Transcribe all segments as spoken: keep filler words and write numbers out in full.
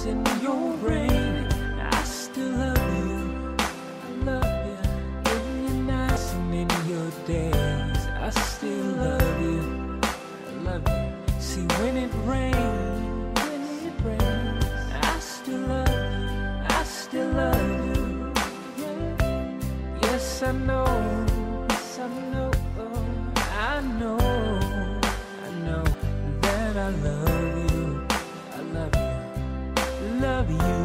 darkness and your rain, I still love you. I love you. In your nights and in your days, I still love you. I love you. See, when it rains, when it rains, I still love you. I still love you. Yeah. Yes, I know. Yes, I know. I know. I know that I love you. I love you. Love you.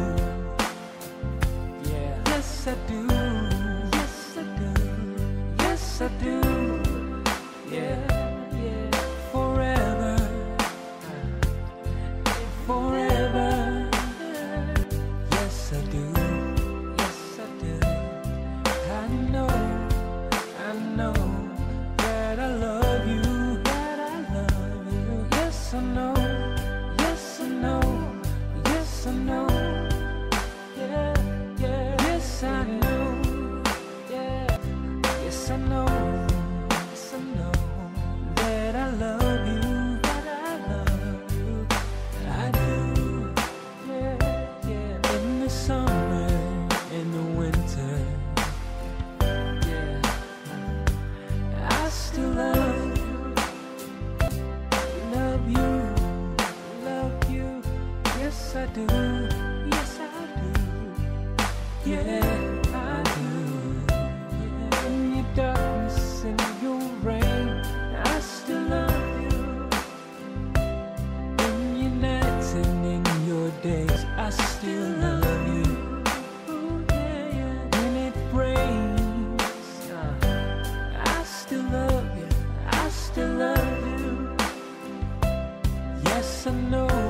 Yeah. Yes, I do. Yes, I do. Yes, I do. Yeah. Yeah. Forever. Forever. Yes, I do. Yes, I do. I know. I know that I love you. That I love you. Yes, I know. Yes, I know. Yes, I know. Yeah, yeah. Yes, I know. Yeah. Yes, I know. Yes, I know that I love you. That I love you. I do. Yeah, yeah. In the summer, in the winter. Yeah. I still love you. Love you. Love you. Yes, I do. Yes, I do. Yeah, I do. Yeah. In your darkness and your rain, I still love you. In your nights and in your days, I still love you. Ooh, yeah, yeah. When it rains, uh, I still love you. I still love you. Yes, I know.